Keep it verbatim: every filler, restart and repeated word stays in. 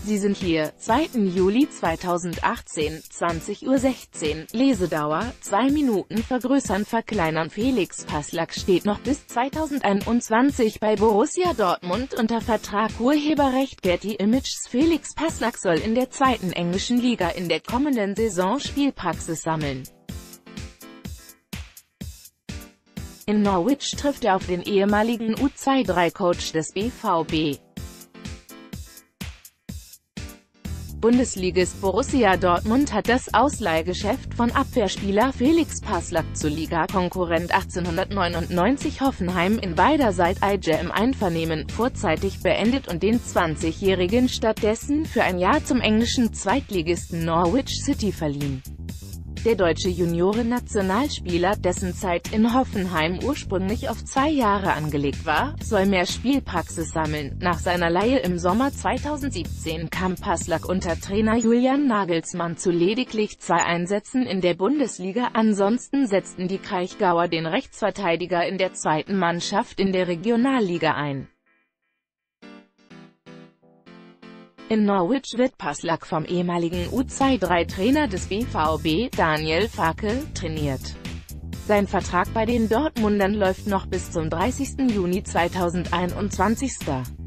Sie sind hier, zweiten Juli zweitausendachtzehn, zwanzig Uhr sechzehn, Lesedauer, zwei Minuten vergrößern verkleinern Felix Passlack steht noch bis zweitausendeinundzwanzig bei Borussia Dortmund unter Vertrag. Urheberrecht Getty Images. Felix Passlack soll in der zweiten englischen Liga in der kommenden Saison Spielpraxis sammeln. In Norwich trifft er auf den ehemaligen U zweiundzwanzig Coach des B V B. Bundesligist Borussia Dortmund hat das Ausleihgeschäft von Abwehrspieler Felix Passlack zu Ligakonkurrent achtzehnhundertneunundneunzig Hoffenheim in beiderseitigem Einvernehmen vorzeitig beendet und den zwanzigjährigen stattdessen für ein Jahr zum englischen Zweitligisten Norwich City verliehen. Der deutsche Junioren-Nationalspieler, dessen Zeit in Hoffenheim ursprünglich auf zwei Jahre angelegt war, soll mehr Spielpraxis sammeln. Nach seiner Leihe im Sommer zweitausendsiebzehn kam Passlack unter Trainer Julian Nagelsmann zu lediglich zwei Einsätzen in der Bundesliga. Ansonsten setzten die Kraichgauer den Rechtsverteidiger in der zweiten Mannschaft in der Regionalliga ein. In Norwich wird Passlack vom ehemaligen U zweiundzwanzig Trainer des B V B, Daniel Farke, trainiert. Sein Vertrag bei den Dortmundern läuft noch bis zum dreißigsten Juni zweitausendeinundzwanzig.